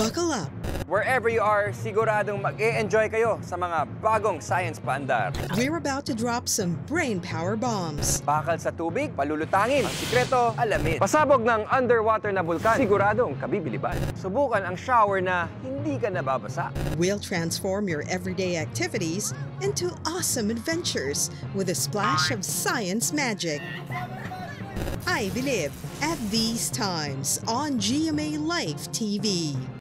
Buckle up. Wherever you are, siguradong mag-e-enjoy kayo sa mga bagong science paandar. We're about to drop some brain power bombs. Bakal sa tubig, palulutangin. Ang sikreto, alamin. Pasabog ng underwater na bulkan, siguradong kabibiliban. Subukan ang shower na hindi ka nababasa. We'll transform your everyday activities into awesome adventures with a splash of science magic. iBilib at these times on GMA Life TV.